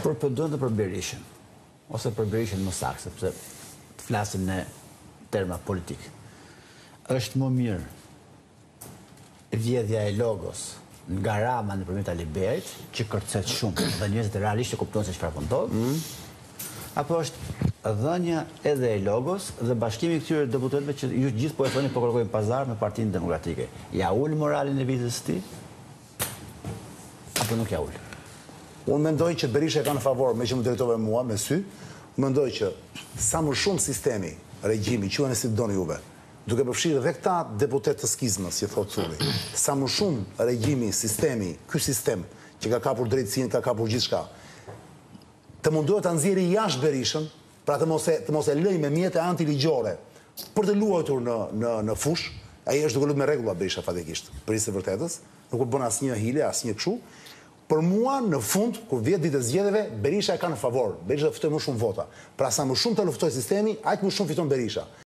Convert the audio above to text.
Përpëndon për Berishën, ose për Berishën më saktë, sepse të flasim në terma politik. Është më mirë vjedhja e logos nga Rama nëpërmjet Aliberit, që kërcet shumë, dhe njerëzit realisht e kuptojnë se çfarë po ndodh, apo është dhënia edhe e logos dhe bashkimi këtyre deputetëve që ju gjithë po e thoni po kërkojnë pazar me Partinë Demokratike. Ja ul moralin e vizës së tij? Apo nuk ja ul? Unë mendoj që Berisha ka në favor, me që më drejtove mua, me sy, mendoj që sa më shumë sistemi, regjimi, quhen si doni juve, duke përfshirë dhe këta deputet të skizmës, si thotë Culli, sa më shumë regjimi, sistemi, ky sistem, që ka kapur drejtësinë, ka kapur gjithçka, të mundohet ta nxjerrë jashtë Berishën, pra të mos e lëj me mjete antiligjore për të luajtur në fush. Ai është duke luajtur me rregulla Berisha fatikisht, për së vërtetës, nuk u bën asnjë hile, asnjë kështu. Për mua, në fund, kur vjet ditë e zgjedhjeve, Berisha e ka në favor. Berisha fiton më shumë vota. Pra sa më shumë të luftoj sistemi, aq më shumë fiton Berisha.